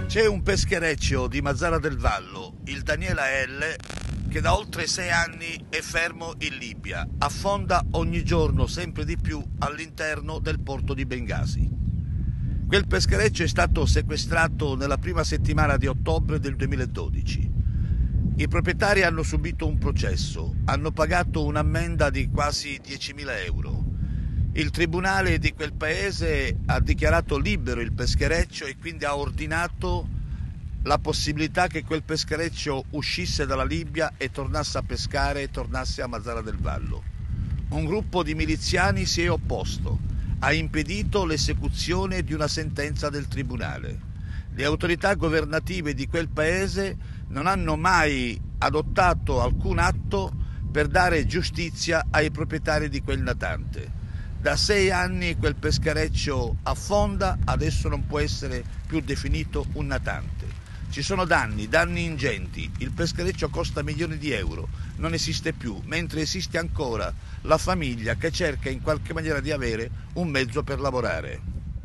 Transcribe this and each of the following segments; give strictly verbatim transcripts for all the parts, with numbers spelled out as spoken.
C'è un peschereccio di Mazara del Vallo, il Daniela L, che da oltre sei anni è fermo in Libia, affonda ogni giorno sempre di più all'interno del porto di Bengasi. Quel peschereccio è stato sequestrato nella prima settimana di ottobre del duemiladodici. I proprietari hanno subito un processo, hanno pagato un'ammenda di quasi diecimila euro. Il tribunale di quel paese ha dichiarato libero il peschereccio e quindi ha ordinato la possibilità che quel peschereccio uscisse dalla Libia e tornasse a pescare e tornasse a Mazara del Vallo. Un gruppo di miliziani si è opposto, ha impedito l'esecuzione di una sentenza del tribunale. Le autorità governative di quel paese non hanno mai adottato alcun atto per dare giustizia ai proprietari di quel natante. Da sei anni quel peschereccio affonda, adesso non può essere più definito un natante. Ci sono danni, danni ingenti, il peschereccio costa milioni di euro, non esiste più, mentre esiste ancora la famiglia che cerca in qualche maniera di avere un mezzo per lavorare.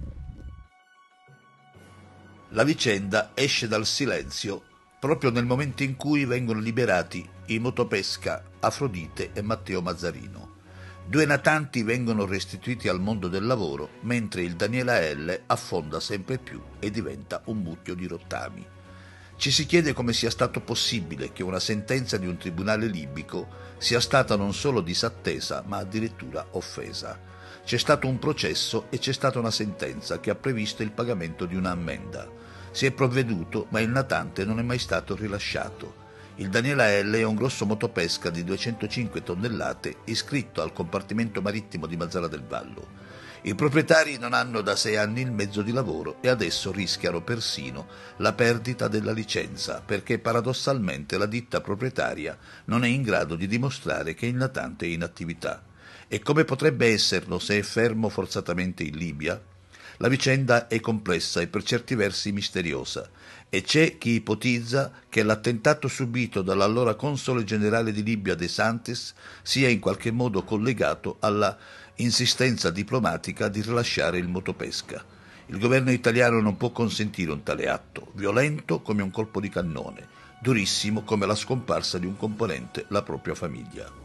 La vicenda esce dal silenzio proprio nel momento in cui vengono liberati i motopesca Afrodite e Matteo Mazzarino. Due natanti vengono restituiti al mondo del lavoro, mentre il Daniela L affonda sempre più e diventa un mucchio di rottami. Ci si chiede come sia stato possibile che una sentenza di un tribunale libico sia stata non solo disattesa, ma addirittura offesa. C'è stato un processo e c'è stata una sentenza che ha previsto il pagamento di un'ammenda. Si è provveduto, ma il natante non è mai stato rilasciato. Il Daniela L è un grosso motopesca di duecentocinque tonnellate iscritto al compartimento marittimo di Mazara del Vallo. I proprietari non hanno da sei anni il mezzo di lavoro e adesso rischiano persino la perdita della licenza perché paradossalmente la ditta proprietaria non è in grado di dimostrare che il natante è in attività. E come potrebbe esserlo se è fermo forzatamente in Libia? La vicenda è complessa e per certi versi misteriosa e c'è chi ipotizza che l'attentato subito dall'allora console generale di Libia De Santis sia in qualche modo collegato alla insistenza diplomatica di rilasciare il motopesca. Il governo italiano non può consentire un tale atto, violento come un colpo di cannone, durissimo come la scomparsa di un componente la propria famiglia.